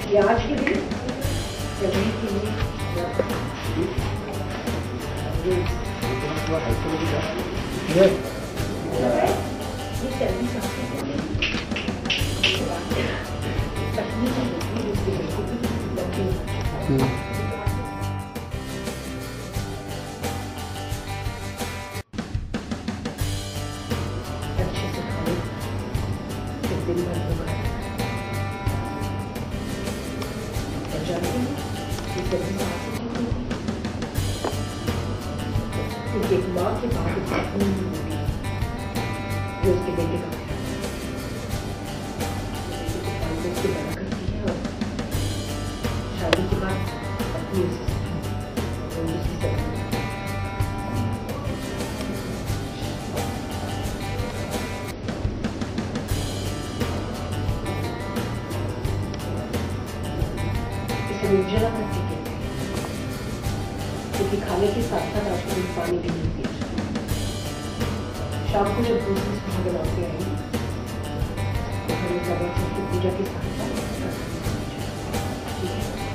ये आज के लिए कभी के लिए अच्छे से खाओ, फिर दिन भर को खाओ। और जानते हैं कि सभी सांसें ठीक होती हैं, क्योंकि एक माँ के बाद एक सपनी होती है जो उसके बेटे का ख्याल बेटे को बड़ा करती है और शादी के बाद अपनी उसे उसकी सपनी निर्जला करती है, क्योंकि खाने के साथ साथ आज के दिन पानी भी नहीं पिया। शाम को जब दूसरी सुबह बनाते आएंगे तो हमें करना चाहिए पूजा के साथ साथ ठीक है।